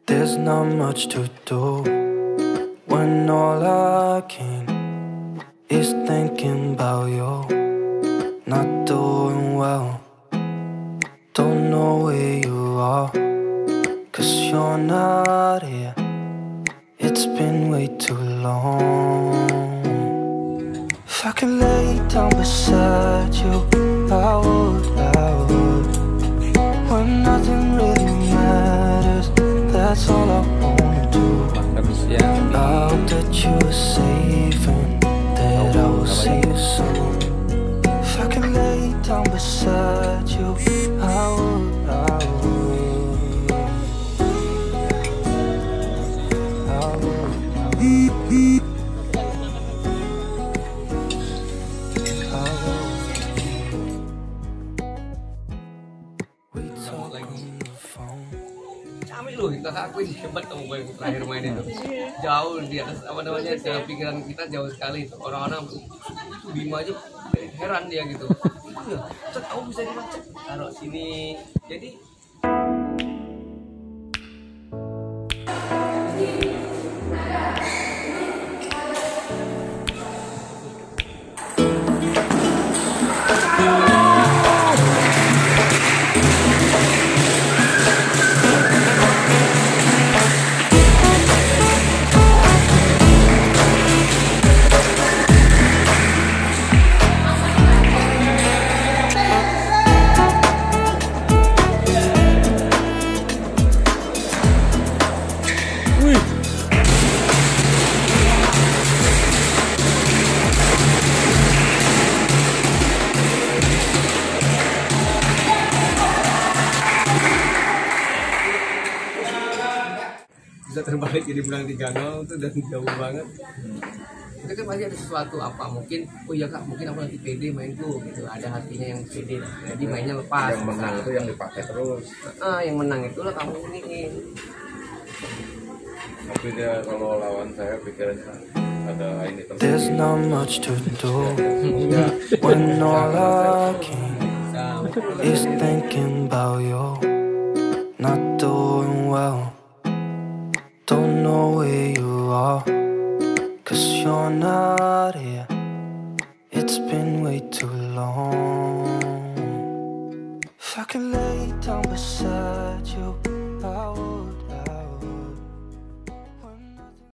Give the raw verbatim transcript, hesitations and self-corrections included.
There's not much to do when all I can is thinking about you. Not doing well, don't know where you are, cause you're not here. It's been way too long. If I could lay down beside you, I would, I would. When nothing really matters, that's all I wanna do. I hope that you are safe and that I will see you soon. If I could lay down beside you, I would, I would. I would, I would. Loh, kita akuin hebat kamu gue terakhir main itu jauh di atas apa namanya dalam pikiran kita jauh sekali itu orang-orang itu Bima aja heran dia gitu ya kamu bisa dibaca taruh sini jadi bisa terbalik jadi bilang tiga nol itu udah jauh banget. Itu kan pasti ada sesuatu apa mungkin oh iya kak mungkin aku nanti pede main tuh gitu ada hatinya yang pede jadi mainnya lepas yang menang itu yang dipakai terus ah yang menang itu lah kamu iniin tapi dia kalau lawan saya pikirannya ada ini terus. There's not much to do when all I can is thinking about you. Not doing well, don't know where you are, cause you're not here. It's been way too long. If I could lay down beside